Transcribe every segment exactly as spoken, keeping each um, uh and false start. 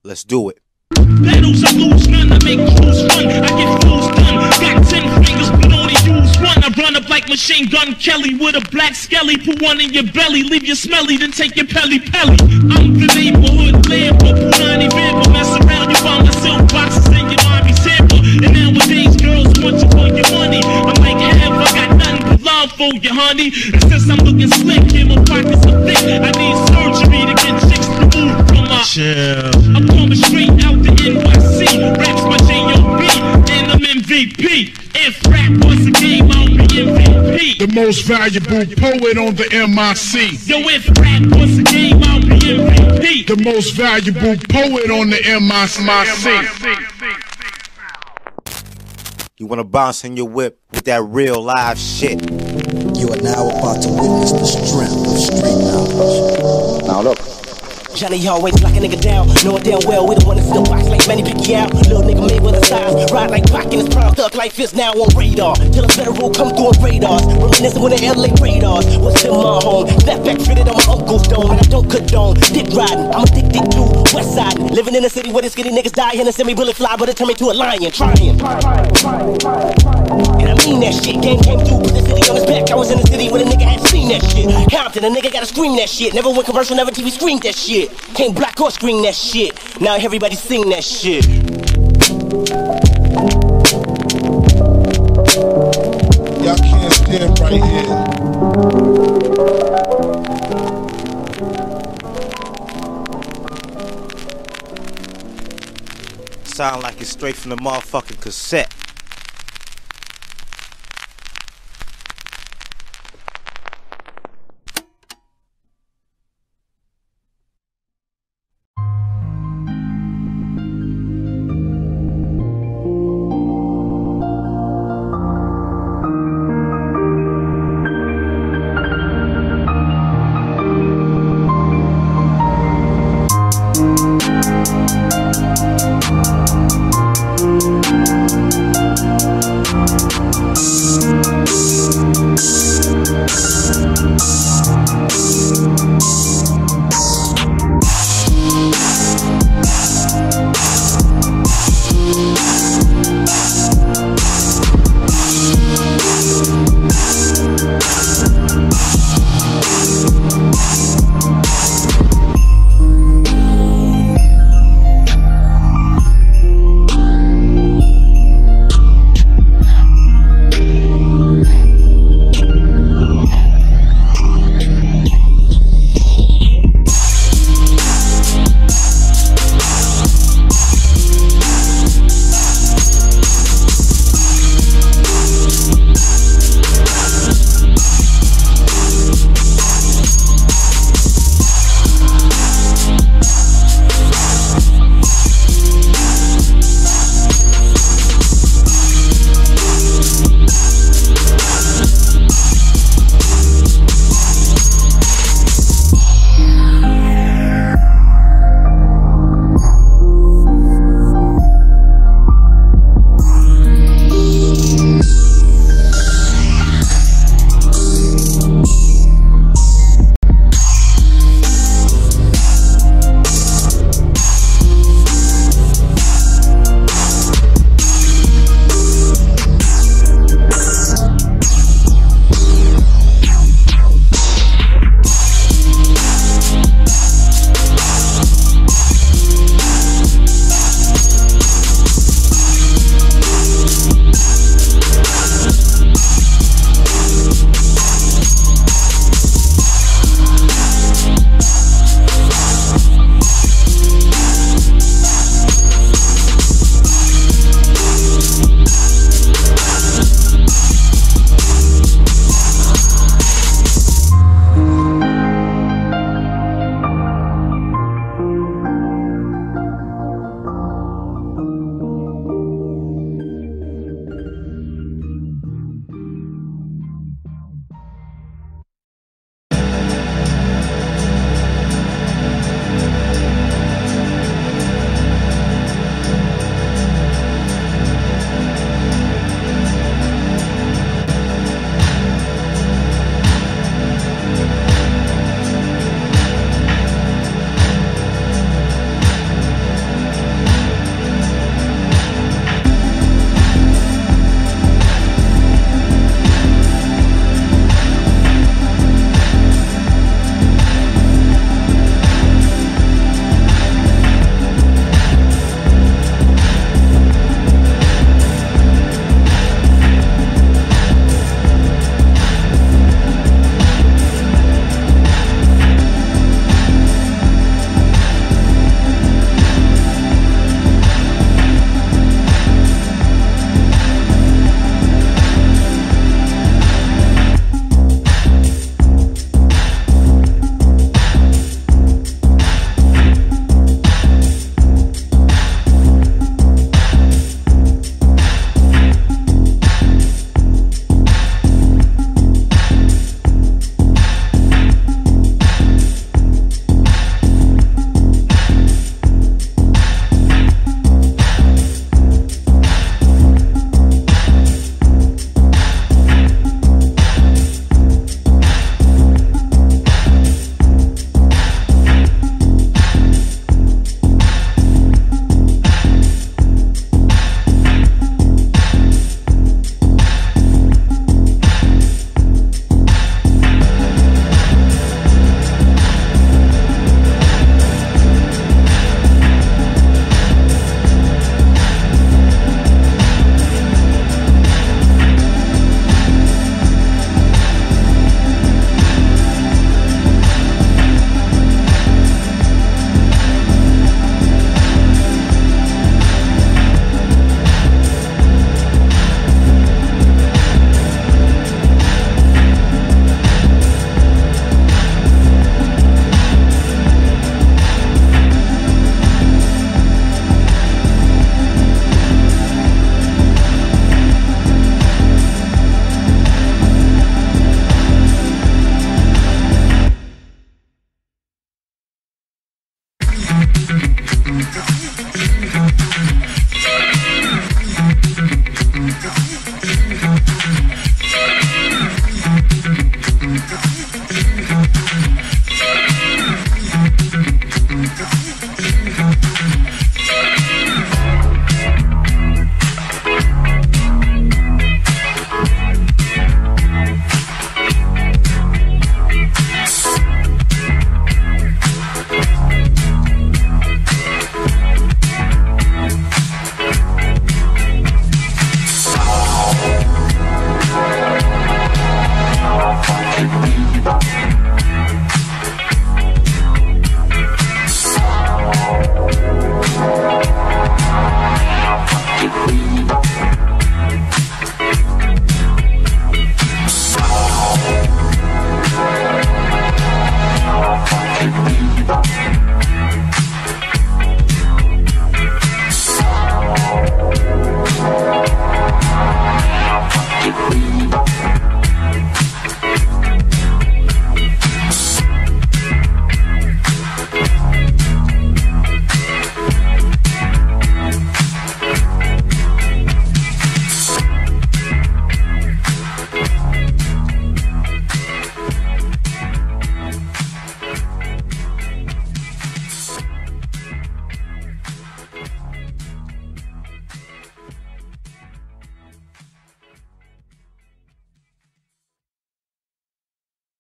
Let's do it. Battles I lose none, I make crews run, I get fools done. Got ten fingers but only use one. I run up like Machine Gun Kelly with a black skelly. Put one in your belly, leave you smelly, then take your pelly pelly. I'm the neighborhood lamper, Punani vamper. Mess around, you find the silk boxes in your mommy sample. And nowadays girls want you for your money. I'm like, have I got nothing but love for you, honey. And since I'm looking slick, yeah, my pockets are thick. I need surgery to get chicks removed from my Chill. I'm coming straight out the N Y C. Raps my J O B and I'm M V P. If rap was a game, I'll be M V P. The most valuable poet on the M I C. Yo, if rap was a game, I'll be M V P. The most valuable poet on the M I C. You wanna bounce in your whip with that real live shit. You are now about to witness the strength of street knowledge. Now look. Johnny always lock a nigga down, knowing damn well we the one that's still box like Manny Pacquiao. Little nigga made with a size, ride like Pac in his prime, thug life is now on radar. Till a federal come through on radars, reminiscing when the L A radars was still my home. Snapback fitted on my uncle's dome, and I don't condone dick riding. I'm addicted to west side, living in a city where the skinny niggas die and a semi-bullet fly, but it turned me to a lion, trying. And I mean that shit, game came through, put the city on his back. I was in the city when a nigga had seen that shit. Compton, a nigga gotta scream that shit. Never went commercial, never T V screamed that shit. Can't black or scream that shit. Now everybody sing that shit. Y'all can't stand right here. Sound like it's straight from the motherfucking cassette. We'll be right back.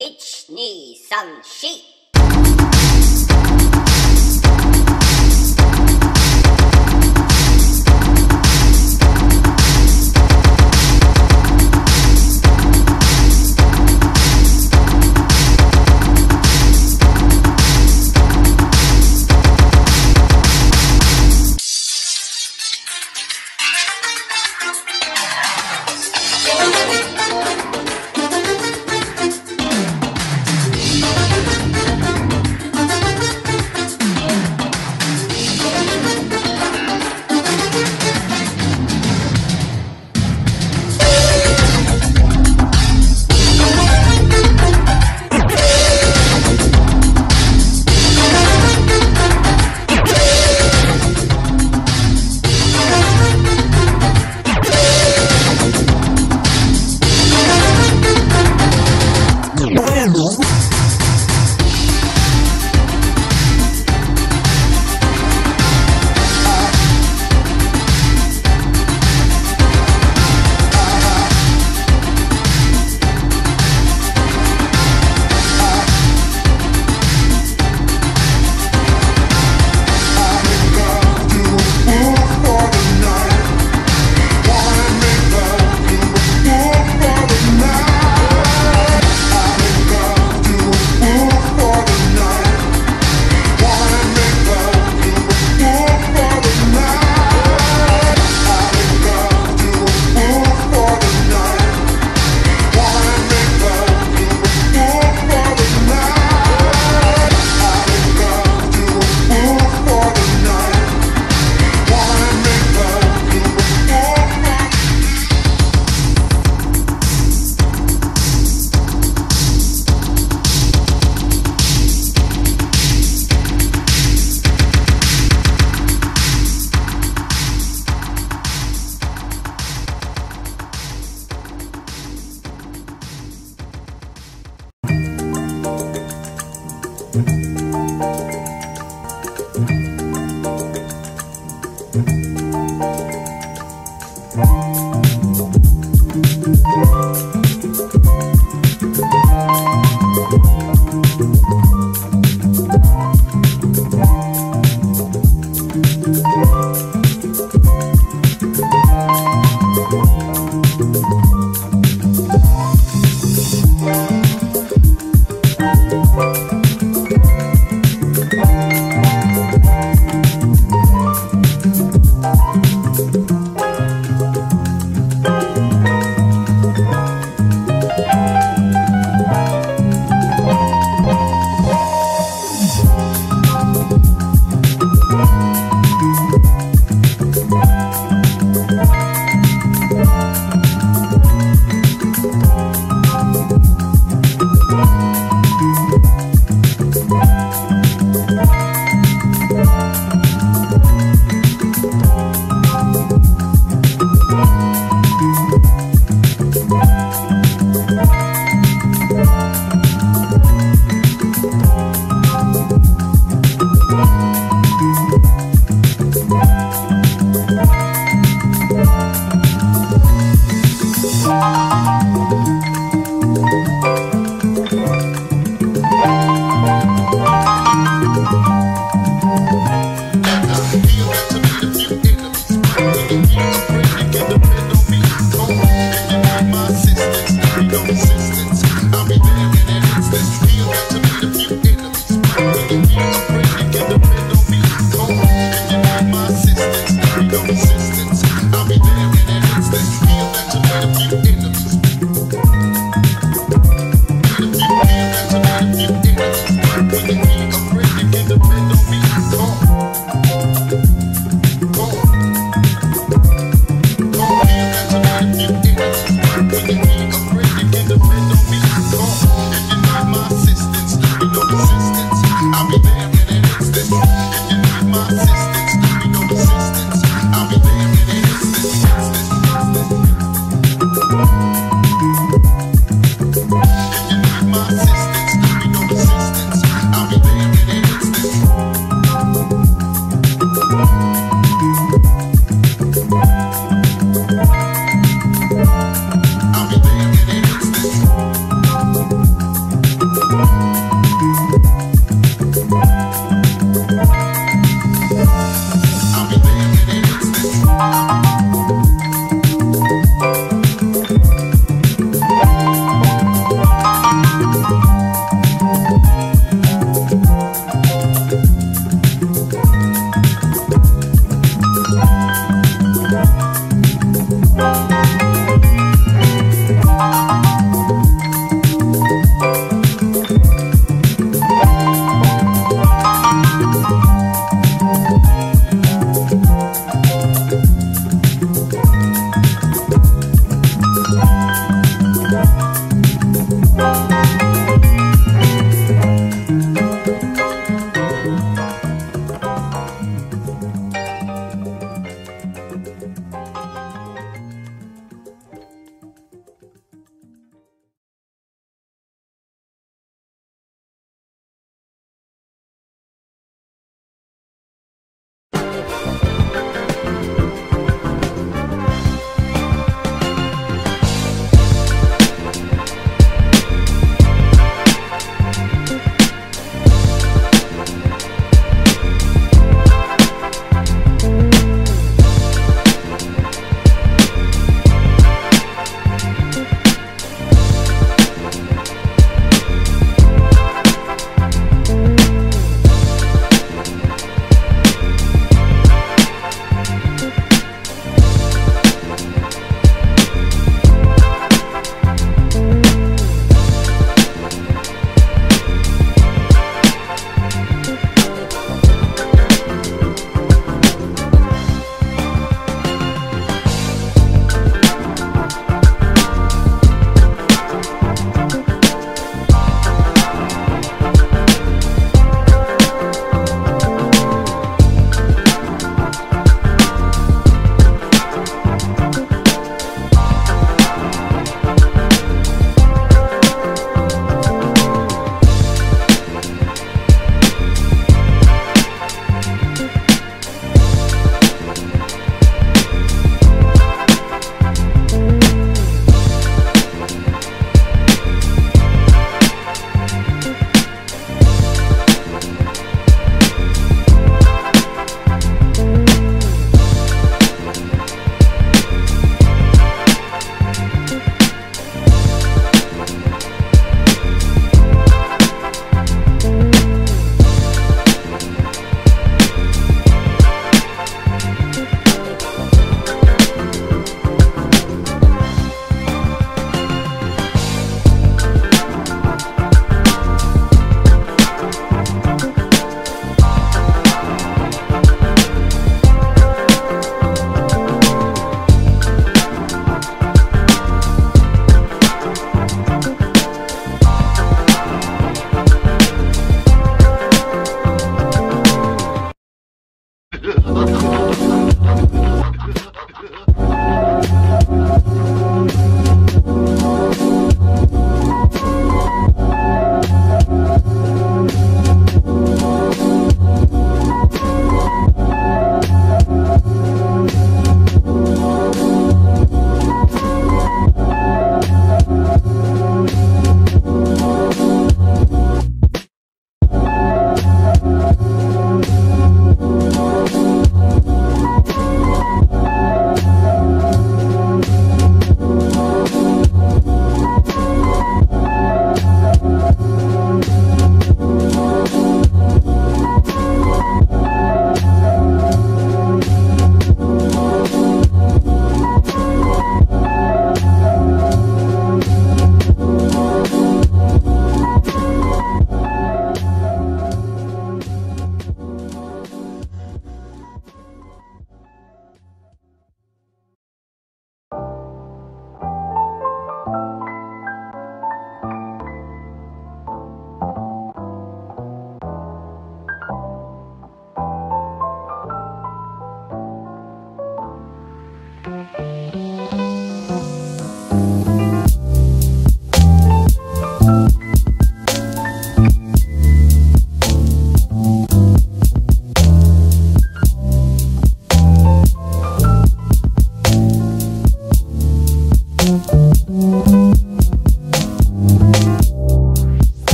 いち、に、さん、よん。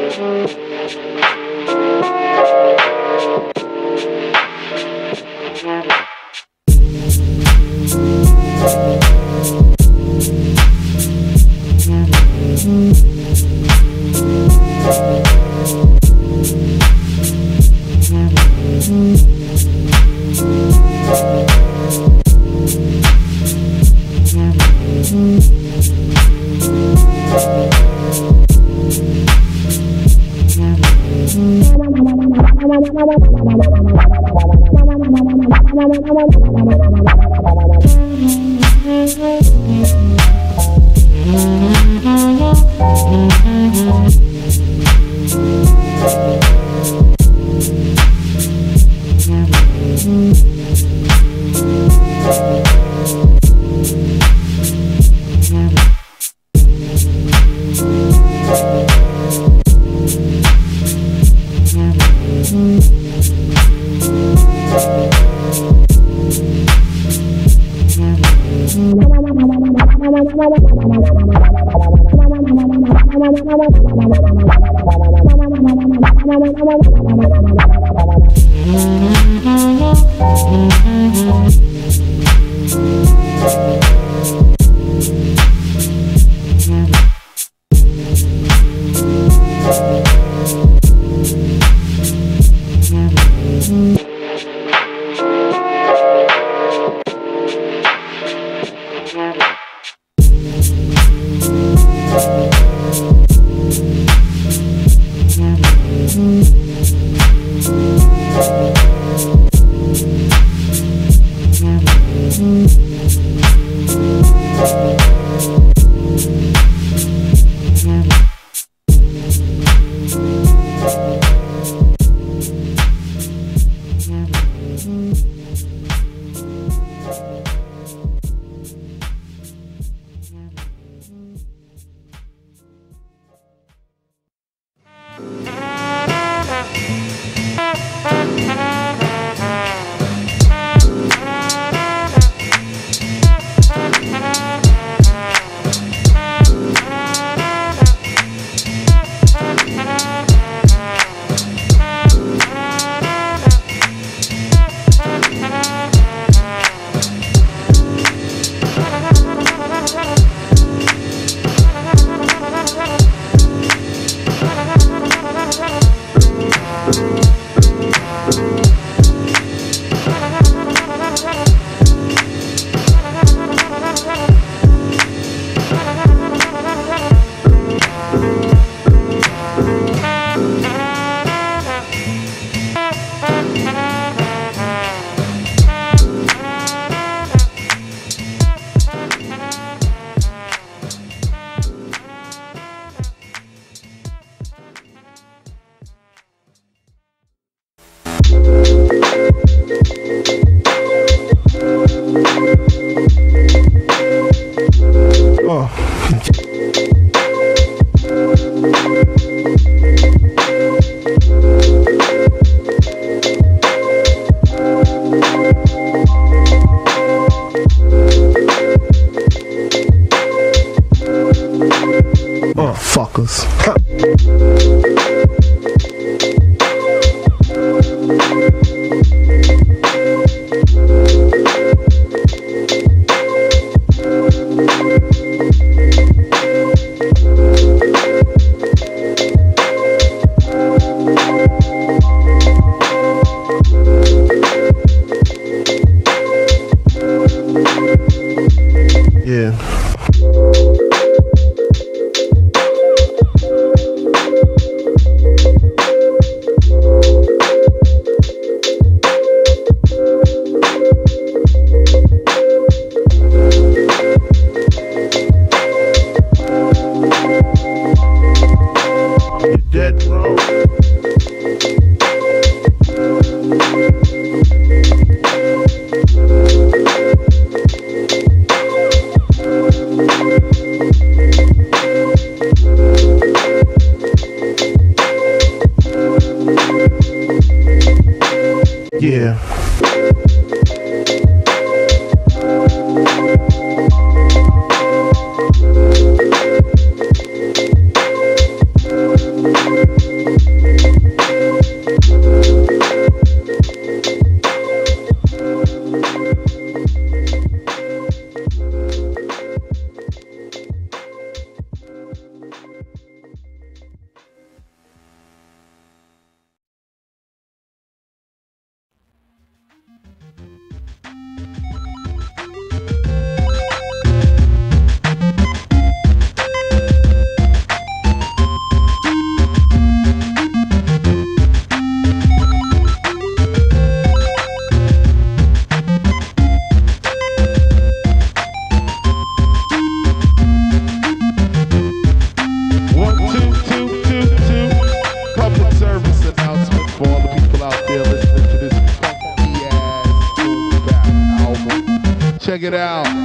Fuckers. Yeah. You're dead, bro. Yeah. it out.